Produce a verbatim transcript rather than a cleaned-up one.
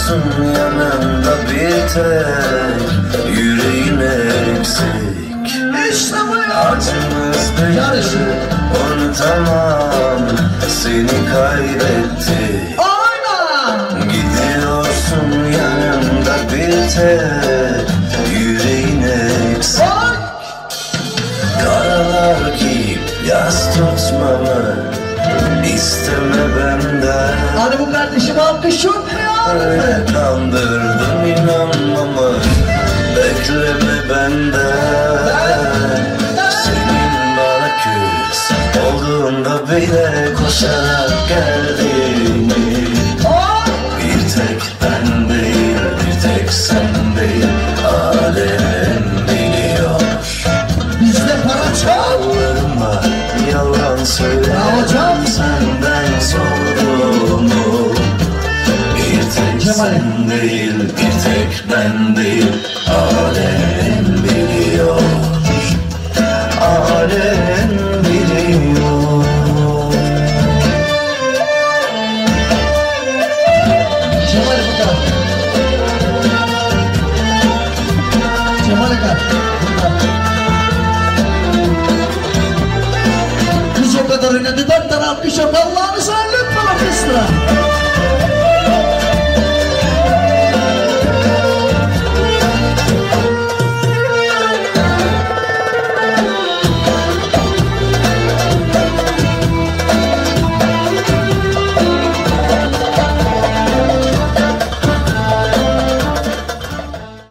Gidiyorsun yanında bir tek yüreğin eksik. İşte bu ya. Acımız değil, unutamam, seni kaybettik. Aynen. Gidiyorsun yanında bir tek yüreğin eksik. Ay. Karalar giyip yaz tutmamı isteme benden. Hani bu kardeşim alkış yok mu ya? Öyle kandırdım inanmamı, bekleme benden. Senin bana küs olduğunda bile koşarak geldiğini bir tek ben değil, bir tek sen değil, alem biliyor. Bizde para çok. Ağlarıma yalan söylemem, senden sorduğumu. Bir tek sen değil, bir tek ben değil, alem biliyor. Alem biliyor. Cemal burada. Cemal burada. Biz o kadar oynadı, dört tane alkış yok, Allah'ını